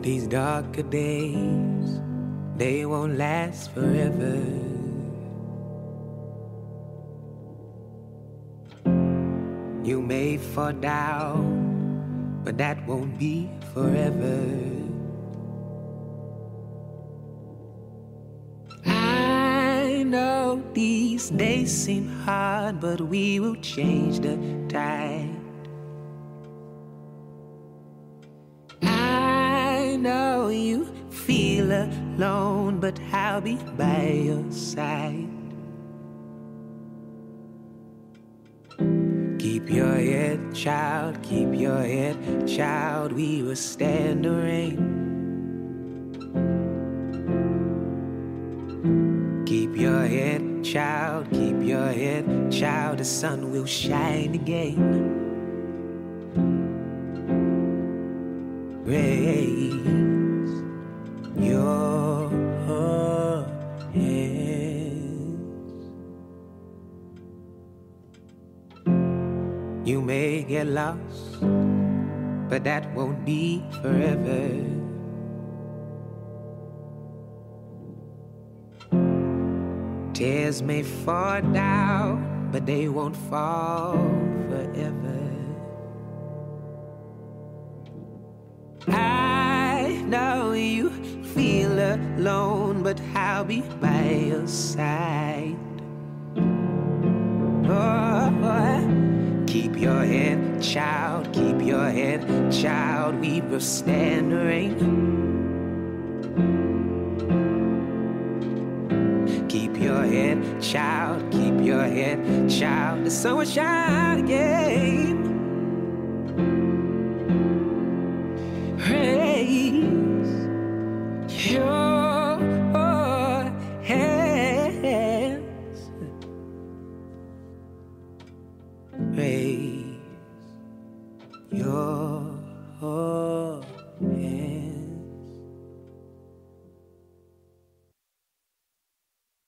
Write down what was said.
These darker days, they won't last forever. You may fall down, but that won't be forever. I know these days seem hard, but we will change the tide. I know you feel alone, but I'll be by your side. Keep your head, child, keep your head, child, we will stand the rain. Keep your head, child, keep your head, child, the sun will shine again. Raise your hands. You may get lost, but that won't be forever. Tears may fall down, but they won't fall forever. I know you feel alone, but I'll be by your side. Oh, keep your head, child, keep your head, child, we will stand the rain. Keep your head, child, keep your head, child, the sun will shine again.